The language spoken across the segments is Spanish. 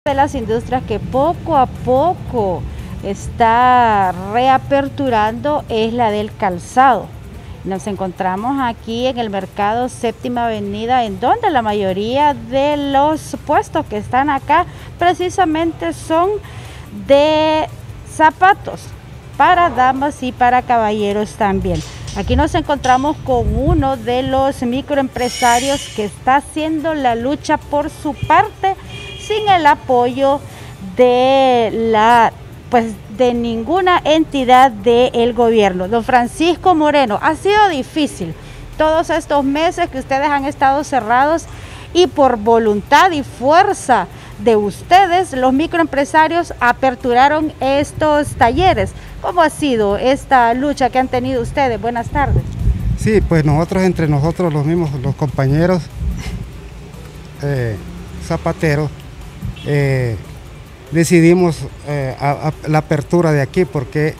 de las industrias que poco a poco está reaperturando es la del calzado. Nos encontramos aquí en el mercado Séptima Avenida, en donde la mayoría de los puestos que están acá precisamente son de zapatos para damas y para caballeros también. Aquí nos encontramos con uno de los microempresarios que está haciendo la lucha por su parte sin el apoyo de de ninguna entidad del gobierno. Don Francisco Moreno, ha sido difícil todos estos meses que ustedes han estado cerrados y por voluntad y fuerza de ustedes, los microempresarios aperturaron estos talleres. ¿Cómo ha sido esta lucha que han tenido ustedes? Buenas tardes. Sí, pues nosotros, entre nosotros los mismos, los compañeros zapateros, decidimos la apertura de aquí porque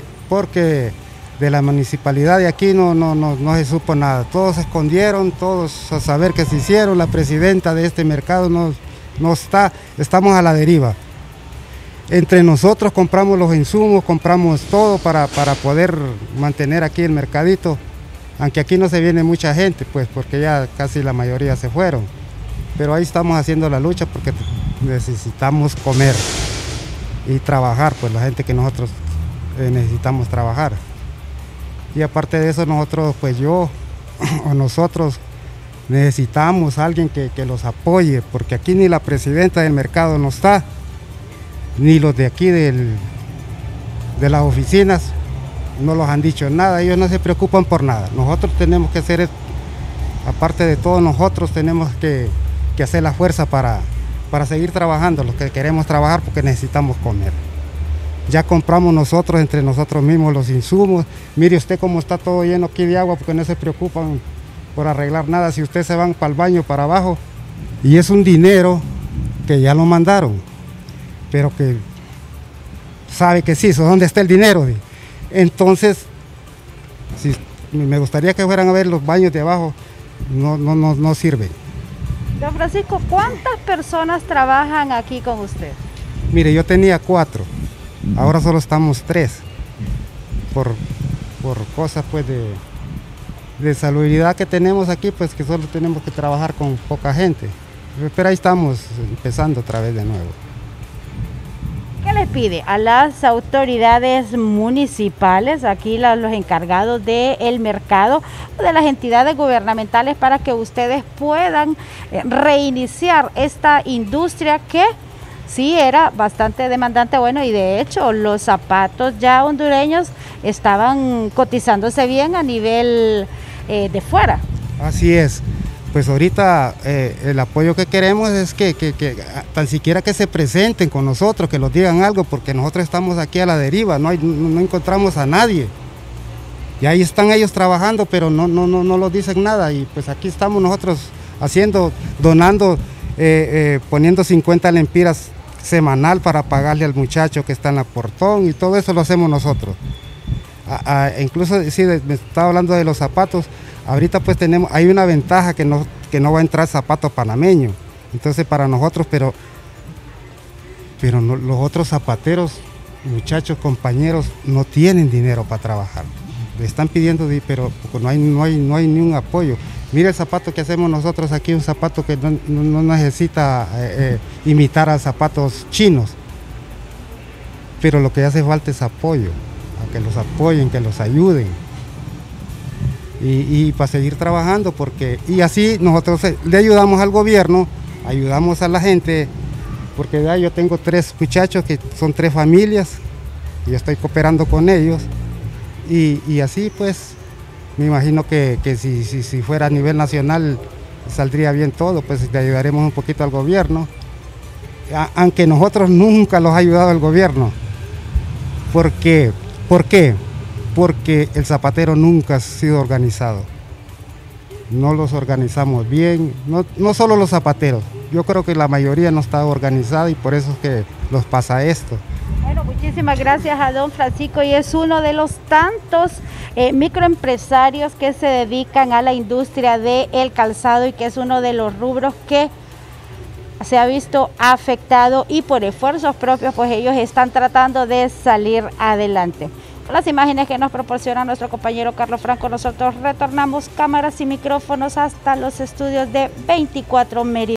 de la municipalidad de aquí no se supo nada. Todos se escondieron, todos a saber qué se hicieron. La presidenta de este mercado estamos a la deriva. Entre nosotros compramos los insumos, compramos todo para poder mantener aquí el mercadito, aunque aquí no se viene mucha gente, pues porque ya casi la mayoría se fueron. Pero ahí estamos haciendo la lucha porque necesitamos comer y trabajar, pues la gente que nosotros necesitamos trabajar. Y aparte de eso nosotros, pues yo o nosotros necesitamos a alguien que los apoye, porque aquí ni la presidenta del mercado no está, ni los de aquí de las oficinas no los han dicho nada, ellos no se preocupan por nada. Nosotros tenemos que hacer, aparte de todo, nosotros tenemos que hacer la fuerza para seguir trabajando, los que queremos trabajar porque necesitamos comer. Ya compramos nosotros, entre nosotros mismos, los insumos. Mire usted cómo está todo lleno aquí de agua, porque no se preocupan por arreglar nada. Si ustedes se van para el baño, para abajo, y es un dinero que ya lo mandaron, pero que sabe que sí, ¿dónde está el dinero? Entonces, me gustaría que fueran a ver los baños de abajo, no sirven. Don Francisco, ¿cuántas personas trabajan aquí con usted? Mire, yo tenía 4, ahora solo estamos 3, por cosas pues de salubridad que tenemos aquí, pues que solo tenemos que trabajar con poca gente. Pero ahí estamos empezando otra vez de nuevo. ¿Qué les pide a las autoridades municipales, aquí los encargados del mercado, de las entidades gubernamentales, para que ustedes puedan reiniciar esta industria que sí era bastante demandante? Bueno, y de hecho los zapatos ya hondureños estaban cotizándose bien a nivel de fuera. Así es. Pues ahorita el apoyo que queremos es que tan siquiera que se presenten con nosotros, que nos digan algo, porque nosotros estamos aquí a la deriva, no encontramos a nadie. Y ahí están ellos trabajando, pero no nos dicen nada. Y pues aquí estamos nosotros donando, poniendo 50 lempiras semanal para pagarle al muchacho que está en la portón, y todo eso lo hacemos nosotros. Incluso, sí, me estaba hablando de los zapatos. Ahorita pues hay una ventaja que no va a entrar zapatos panameños, entonces para nosotros, pero los otros zapateros, muchachos, compañeros, no tienen dinero para trabajar. Le están pidiendo, pero no hay ni un apoyo. Mira el zapato que hacemos nosotros aquí, un zapato que no necesita imitar a zapatos chinos, pero lo que hace falta es apoyo, a que los apoyen, que los ayuden. Y para seguir trabajando, y así nosotros le ayudamos al gobierno, ayudamos a la gente, porque ya yo tengo 3 muchachos que son 3 familias, y yo estoy cooperando con ellos, y así pues me imagino que si fuera a nivel nacional saldría bien todo, pues le ayudaremos un poquito al gobierno, aunque nosotros nunca los ha ayudado el gobierno. ¿Por qué? Porque el zapatero nunca ha sido organizado. No los organizamos bien, no solo los zapateros, yo creo que la mayoría no está organizada y por eso es que nos pasa esto. Bueno, muchísimas gracias a don Francisco, y es uno de los tantos microempresarios que se dedican a la industria del calzado, y que es uno de los rubros que se ha visto afectado y por esfuerzos propios pues ellos están tratando de salir adelante. Con las imágenes que nos proporciona nuestro compañero Carlos Franco, nosotros retornamos cámaras y micrófonos hasta los estudios de 24 Mérida.